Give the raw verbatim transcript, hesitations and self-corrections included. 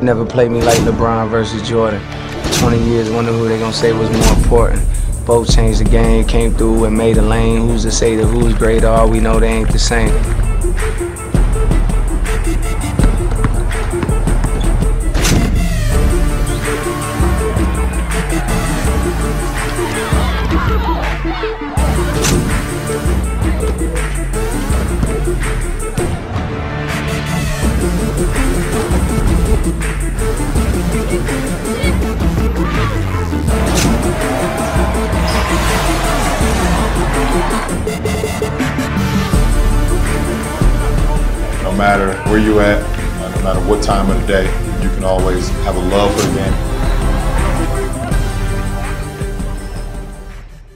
Never played me like LeBron versus Jordan. twenty years, wonder who they gonna say was more important. Both changed the game, came through and made a lane. Who's to say that who's great? All we know they ain't the same. No matter where you at, no matter what time of the day, you can always have a love for the game.